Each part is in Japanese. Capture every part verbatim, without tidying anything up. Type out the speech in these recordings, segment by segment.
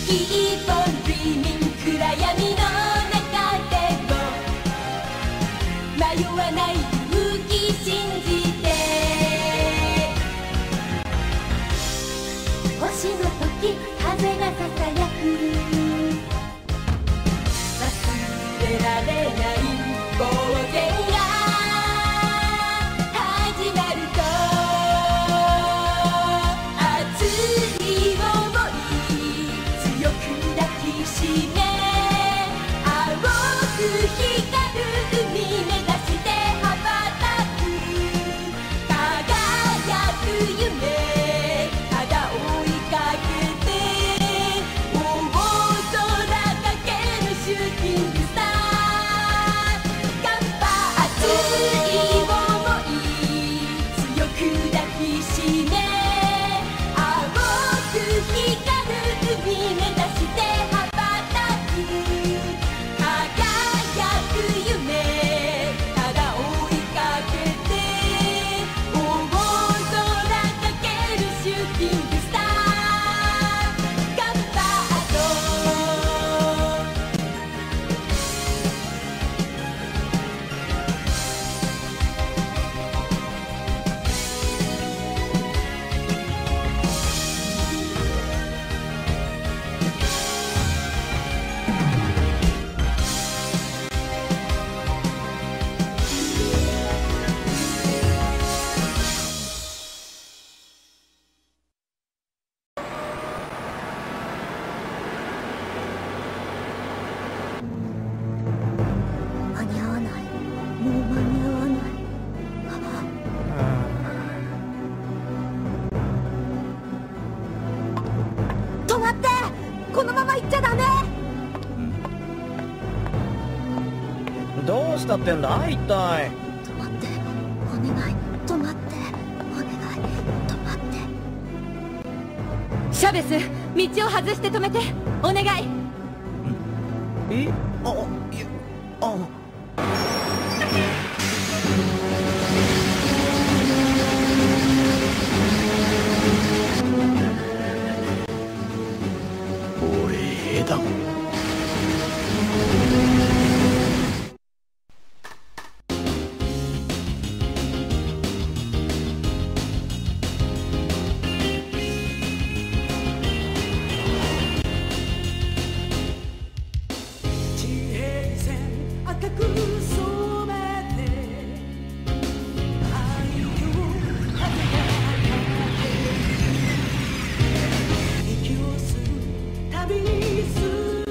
Keep on dreaming 暗闇の中でも迷わない勇気信じて星の時風がささやく忘れられない冒険が始まると熱い想い強く抱きしめ青く光る海目指して羽ばたく輝く夢ただ追いかけて大空かけるシューティングスター頑張熱い想い強く抱きしめ青く光る海目指して羽ばたく輝く夢ただ追いかけて大空かけるシューティングスター頑張ろう間に合わない。もう間に合わない。止まって、このまま行っちゃダメ。 どうしたってんだ一体。 止まって、お願い。止まって、お願い。止まって。 シャベス道を外して止めてお願いえあいやあ俺だ地平線赤く染めて愛の風が息を吸う旅にする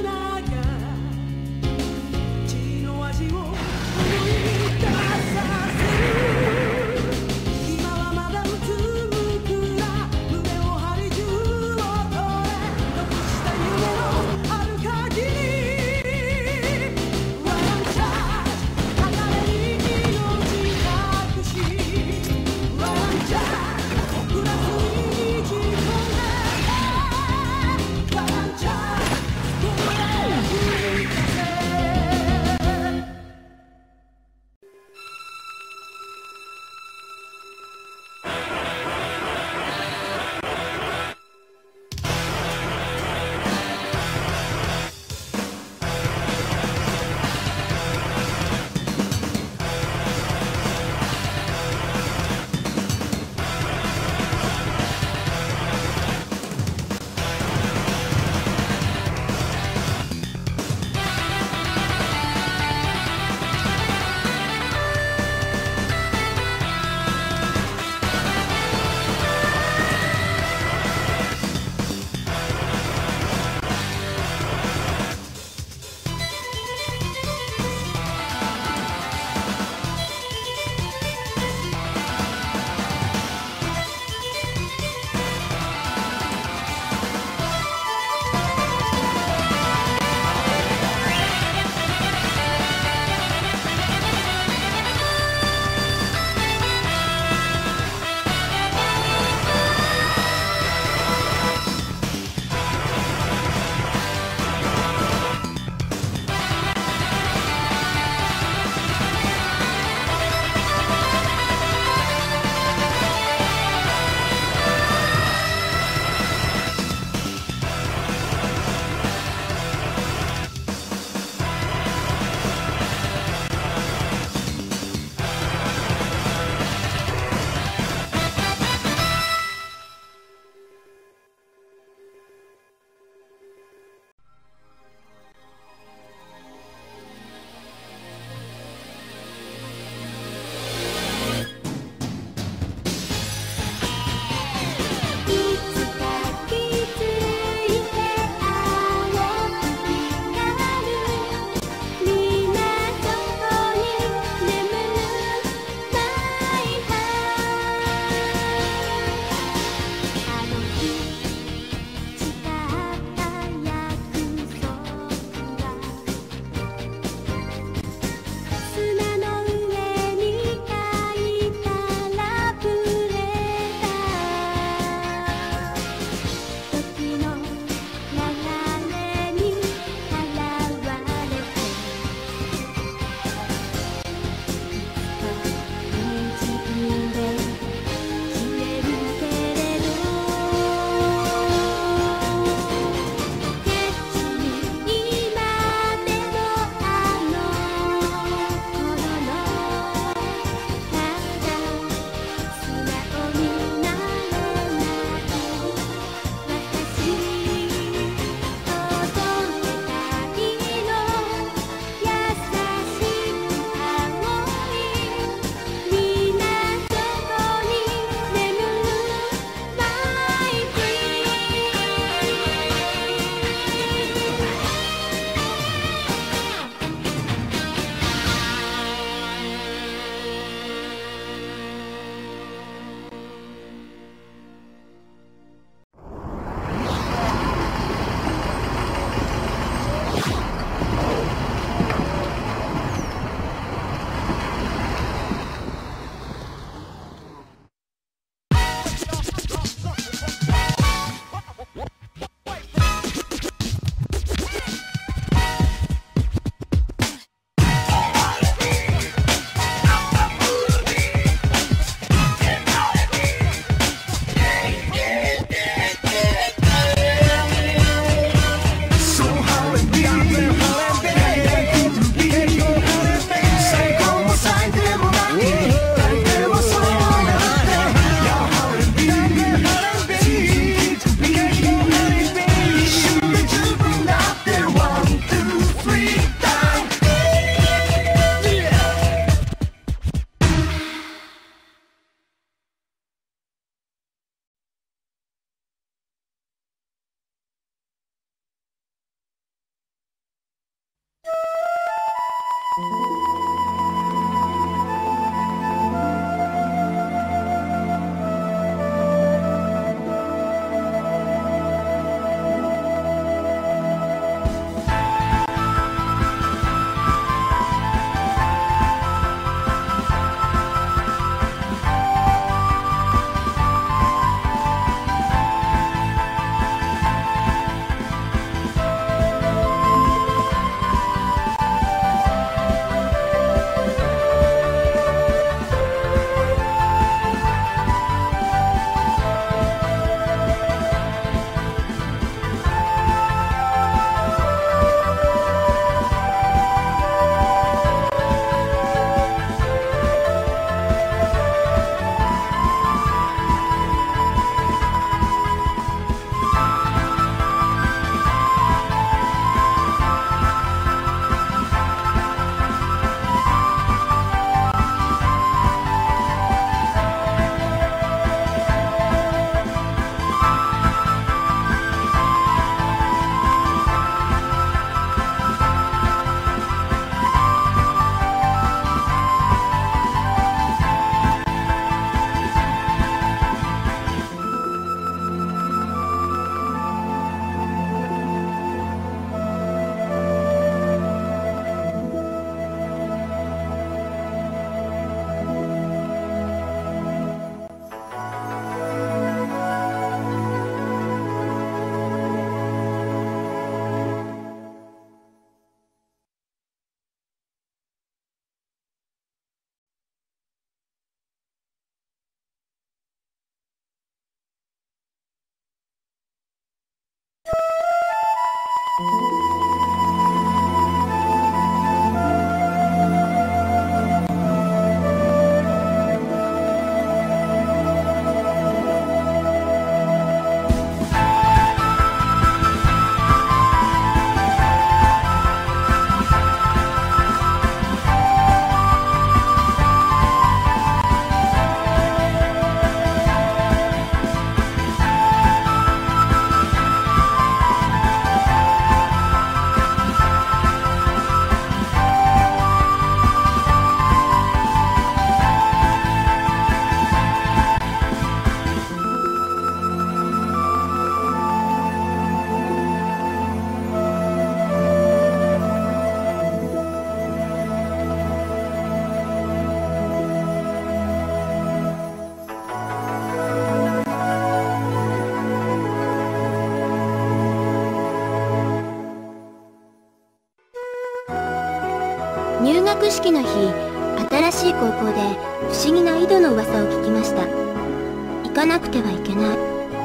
入学式の日、新しい高校で不思議な井戸の噂を聞きました。行かなくてはいけない。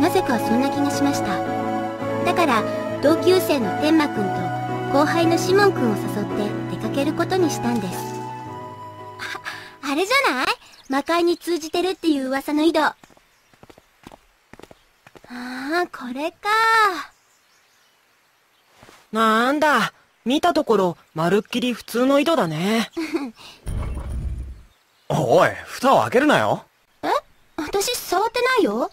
なぜかそんな気がしました。だから同級生の天馬くんと後輩のシモンくんを誘って出かけることにしたんです。あ、あれじゃない？魔界に通じてるっていう噂の井戸。ああ、これか。 なんだ、見たところまるっきり普通の井戸だね。 おい、蓋を開けるなよ。 え？私触ってないよ。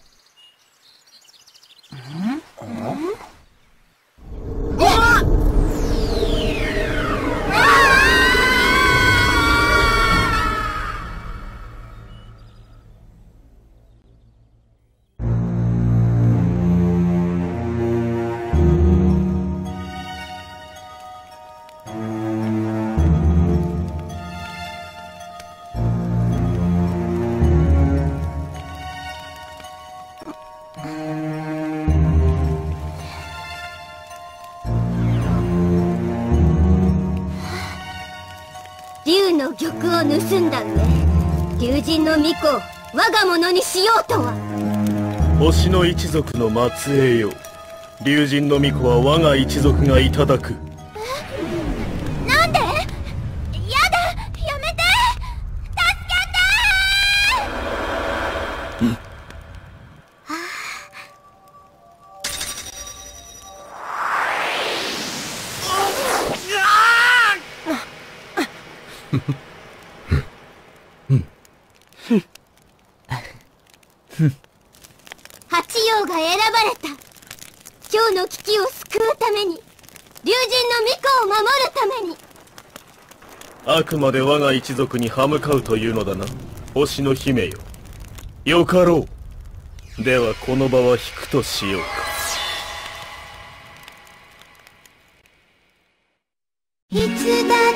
ん？ん？ うわっ！竜の玉を盗んだ上、竜神の巫女を我が物にしようとは。 星の一族の末裔よ、竜神の巫女は我が一族がいただく。 え？なんで？やだ、やめて！助けて！うん。八葉が選ばれた。今日の危機を救うために、竜神の巫女を守るために。 あくまで我が一族に歯向かうというのだな、星の姫よ。よかろう。ではこの場は引くとしようか。 いつだ